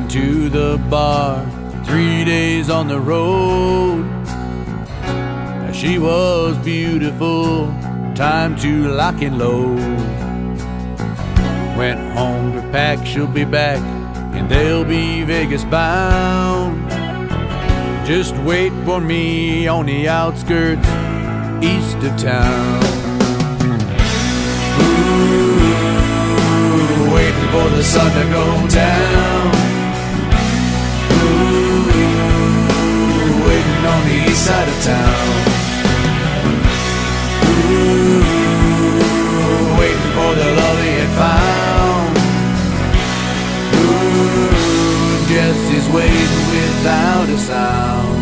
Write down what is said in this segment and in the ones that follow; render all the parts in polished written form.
Went to the bar, 3 days on the road. She was beautiful, time to lock and load. Went home to pack, she'll be back, and they'll be Vegas bound. Just wait for me on the outskirts, east of town. Ooh, waiting for the sun to go down. Ooh, waiting on the east side of town. Ooh, waiting for the love he had found. Ooh, Jesse's waiting without a sound.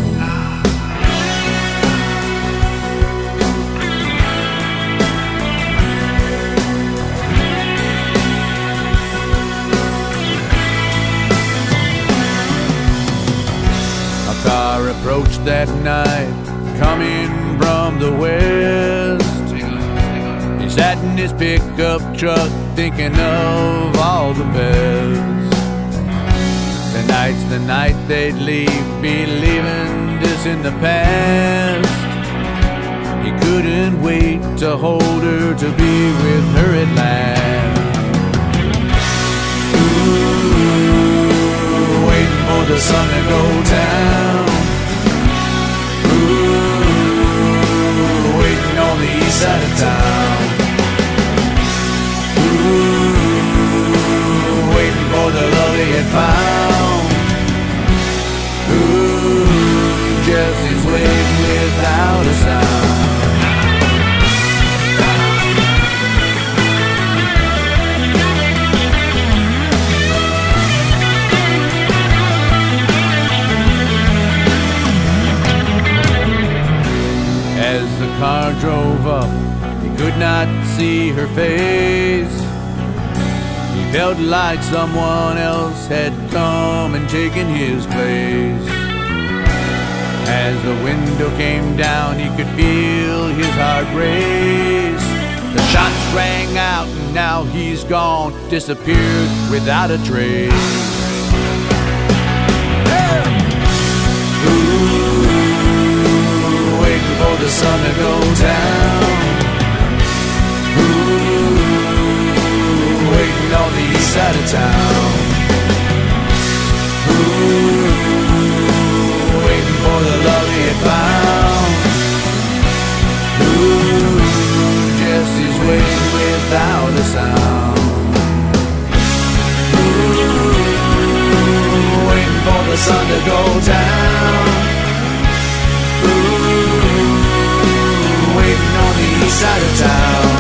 A car approached that night, coming from the west. He sat in his pickup truck, thinking of all the best. Tonight's the night they'd leave, be leaving this in the past. He couldn't wait to hold her, to be with her at last. Ooh, waiting for the sun to go down. Ooh, waiting on the east side of town. Ooh, waiting for the love he had found. Ooh, Jesse's waiting without a sound. As the car drove up, he could not see her face. He felt like someone else had come and taken his place. As the window came down, he could feel his heart race. The shots rang out and now he's gone, disappeared without a trace. Ooh, waiting for the sun to go down. Ooh, waiting on the east side of town. Ooh, waiting for the love he had found. Ooh, Jesse's waiting without a sound. Ooh, waiting for the sun to go down. Ooh, waiting on the east side of town.